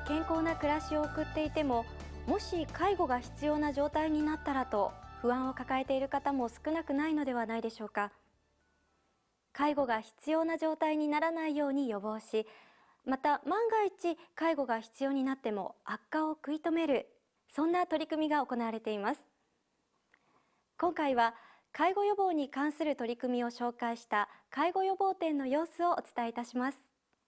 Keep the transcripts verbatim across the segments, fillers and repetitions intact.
健康な暮らしを送っていても、もし介護が必要な状態になったらと不安を抱えている方も少なくないのではないでしょうか。介護が必要な状態にならないように予防し、また万が一介護が必要になっても悪化を食い止める、そんな取り組みが行われています。今回は介護予防に関する取り組みを紹介した介護予防展の様子をお伝えいたします。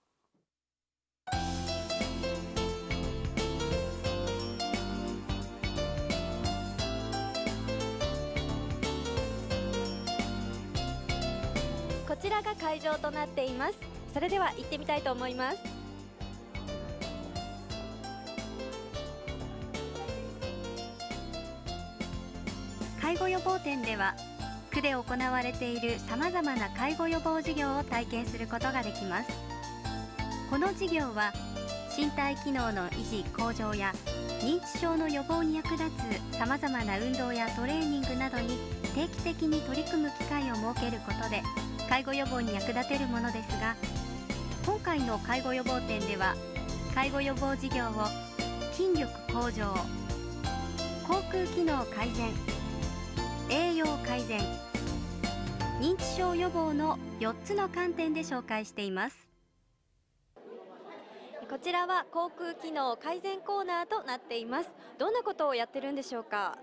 こちらが会場となっています。それでは行ってみたいと思います。介護予防展では、区で行われているさまざまな介護予防事業を体験することができます。この事業は身体機能の維持向上や認知症の予防に役立つさまざまな運動やトレーニングなどに定期的に取り組む機会を設けることで介護予防に役立てるものですが、今回の介護予防展では介護予防事業を筋力向上、口腔機能改善、栄養改善、認知症予防のよっつの観点で紹介しています。こちらは口腔機能改善コーナーとなっています。どんなことをやってるんでしょうか。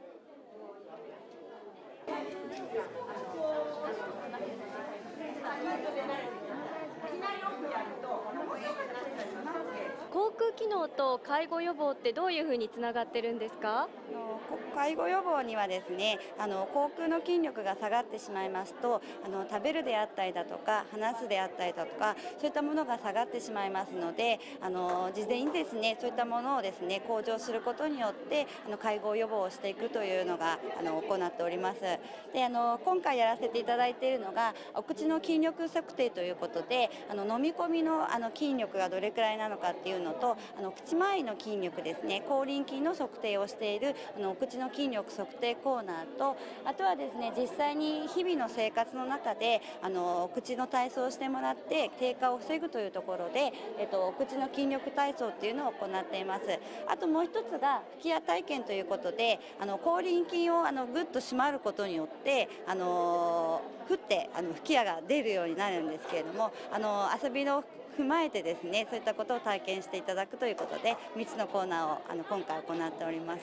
口腔機能と介護予防ってどういうふうにつながってるんですか。 介護予防にはですね、あの口腔の筋力が下がってしまいますと、あの食べるであったりだとか話すであったりだとか、そういったものが下がってしまいますので、あの事前にですね、そういったものをですね向上することによってあの介護予防をしていくというのがあの行っております。で、あの今回やらせていただいているのがお口の筋力測定ということで、あの飲み込みのあの筋力がどれくらいなのかっていうのと、あの口周りの筋力ですね、口輪筋の測定をしているあのお口の筋力測定コーナーと、あとはですね、実際に日々の生活の中であの口の体操をしてもらって低下を防ぐというところで、えっと、お口の筋力体操っていうのを行っています。あともう一つが吹き矢体験ということで、あの口輪筋をあのぐっと締まることによってあの振ってあの吹き矢が出るようになるんですけれども、あの遊びの踏まえてですね、そういったことを体験していただくということでみっつのコーナーをあの今回行っております。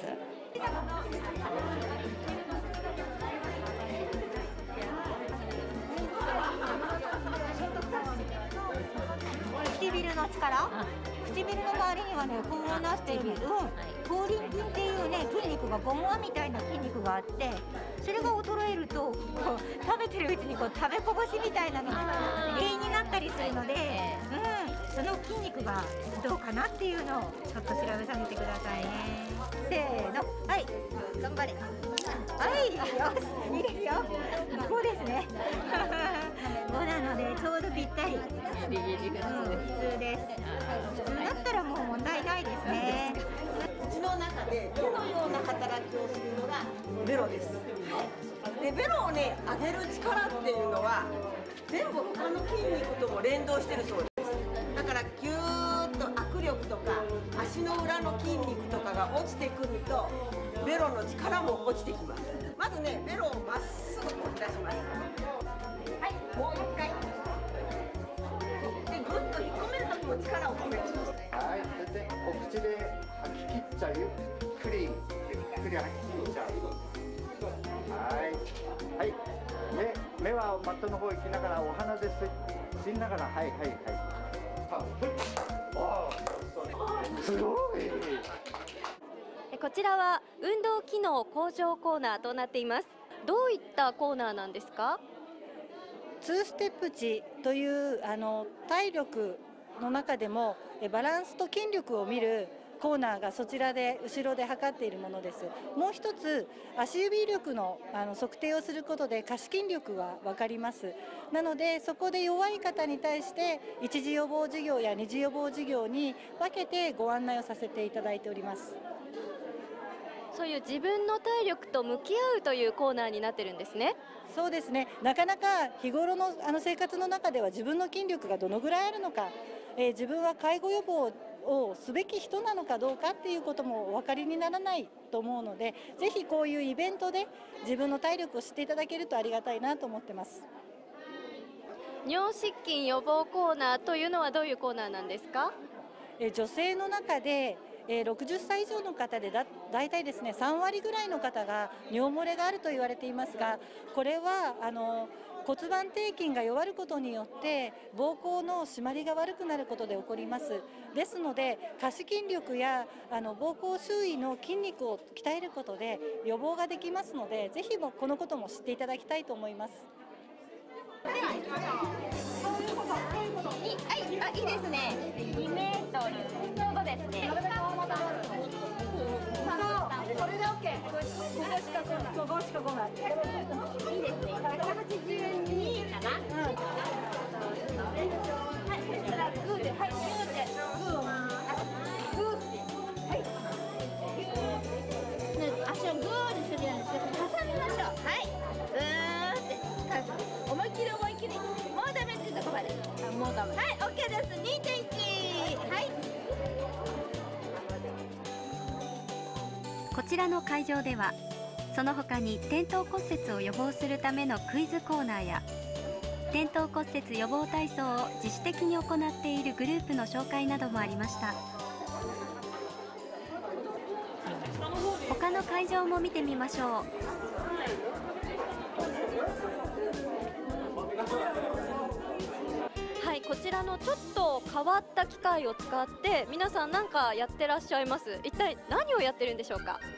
唇の力、唇の周りにはねこうなってる、うん、口輪筋っていうね筋肉がゴム輪みたいな筋肉があって、それが衰えるとこう食べてるうちにこう食べこぼしみたいなのが原因になったりするので、うん、その筋肉がどうかなっていうのをちょっと調べさせてくださいね。せーの、はい、頑張れ。はい、よし、いいですよ。こうですね。ごなのでちょうどぴったり。うん、普通です。普通だったらもう問題ないですね。 口の中でどのような働きをするのがベロです。で、ベロをね上げる力っていうのは全部他の筋肉とも連動してるそうです。だからギューッと握力とか足の裏の筋肉とかが落ちてくるとベロの力も落ちてきます。まずね、ベロをまっすぐ取り出します。はい、もう一回。で、ぐっと引っ込めるときも力を込める。 はい、それでお口で吐き切っちゃう。ゆっくりゆっくり吐き切っちゃう。はい、はい。目目はマットの方行きながらお鼻で吸いながら、はいはいはい。すごい。 こちらは運動機能向上コーナーとなっています。どういったコーナーなんですか。 ツーステップ値というあの体力の中でもバランスと筋力を見るコーナーがそちらで後ろで測っているものです。もう一つ足指力のあの測定をすることで下肢筋力が分かります。なのでそこで弱い方に対して一次予防事業や二次予防事業に分けてご案内をさせていただいております。 そういう自分の体力と向き合うというコーナーになってるんですね。 そうですね。なかなか日頃のあの生活の中では自分の筋力がどのぐらいあるのか、えー、自分は介護予防をすべき人なのかどうかっていうこともお分かりにならないと思うので、ぜひこういうイベントで自分の体力を知っていただけるとありがたいなと思ってます。 尿失禁予防コーナーというのはどういうコーナーなんですか？ え女性の中でろくじゅっさい以上の方でだ大体ですねさんわりぐらいの方が尿漏れがあると言われていますが、これはあの骨盤底筋が弱ることによって膀胱の締まりが悪くなることで起こります。ですので下肢筋力やあの膀胱周囲の筋肉を鍛えることで予防ができますので、ぜひもこのことも知っていただきたいと思います。 はい、あ、いいですね。にメートルちょうどですね。 それで オーケー。ここしか来ない。ここしか来ない。 いいですね。ひゃくはちじゅうにかな。うん。はい。そしたらグーで、はい、グーで、グーをグーって、はい。足をグーにするようにして挟みましょう。はい。グーって思いっきり思いっきり。もうダメっていうとこまで。あ、もうダメ。はい、オッケーです。にてんいち。はい。 こちらの会場ではその他に転倒骨折を予防するためのクイズコーナーや転倒骨折予防体操を自主的に行っているグループの紹介などもありました。他の会場も見てみましょう。 はい、こちらのちょっと変わった機械を使って皆さん何かやってらっしゃいます。一体何をやってるんでしょうか？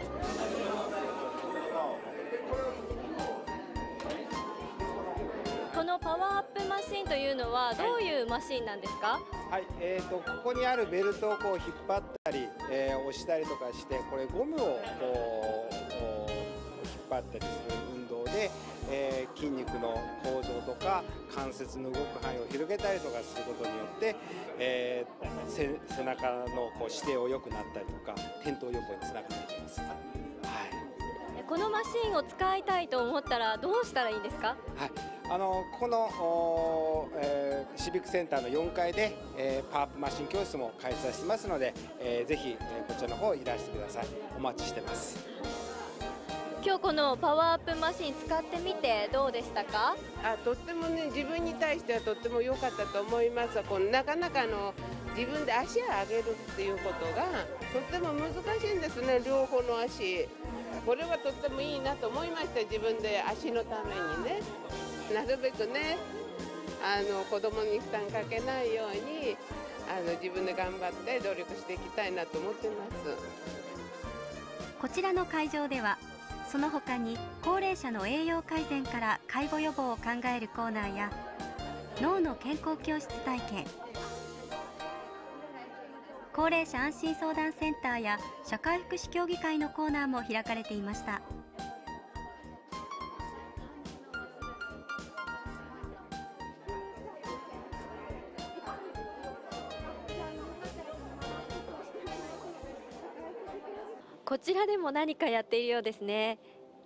このパワーアップマシンというのはどういうマシンなんですか？ はい、えーと、ここにあるベルトをこう引っ張ったり、えー、押したりとかして、これゴムをこう引っ張ったりする運動で、えー、筋肉の向上とか関節の動く範囲を広げたりとかすることによって、えー、背, 背中のこう姿勢を良くなったりとか転倒予防につながっていきます。はい、 このマシンを使いたいと思ったらどうしたらいいんですか？ はい、あのこの、えー、シビックセンターのよんかいで、えー、パワーアップマシン教室も開催してますので、えー、ぜひ、えー、こちらの方いらしてください。お待ちしてます。 今日このパワーアップマシン使ってみてどうでしたか？ あ、とってもね、自分に対してはとっても良かったと思います。このなかなかの自分で足を上げるっていうことがとっても難しいんですね、両方の足。これはとってもいいなと思いました。自分で足のためにね、なるべくね、あの子供に負担かけないようにあの自分で頑張って努力していきたいなと思ってます。 こちらの会場ではその他に高齢者の栄養改善から介護予防を考えるコーナーや脳の健康教室体験、高齢者安心相談センターや社会福祉協議会のコーナーも開かれていました。 こちらでも何かやっているようですね。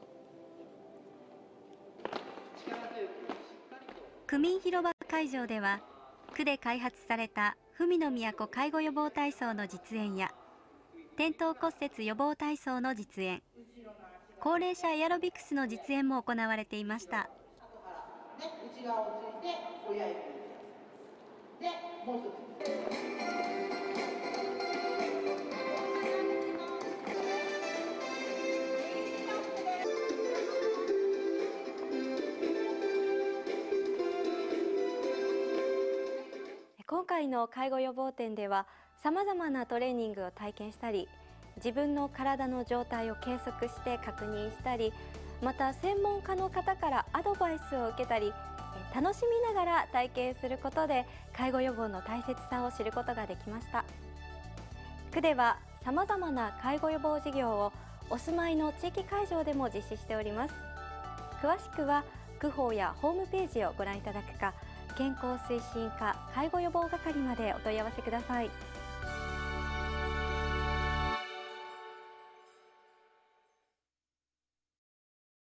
区民広場会場では区で開発された文の都介護予防体操の実演や転倒骨折予防体操の実演、高齢者エアロビクスの実演も行われていました。 内側をついて親指でもう一つ。 今回の介護予防展ではさまざまなトレーニングを体験したり、自分の体の状態を計測して確認したり、また専門家の方からアドバイスを受けたり、楽しみながら体験することで介護予防の大切さを知ることができました。区ではさまざまな介護予防事業をお住まいの地域会場でも実施しております。詳しくは区法やホームページをご覧いただくか、健康推進課介護予防係までお問い合わせください。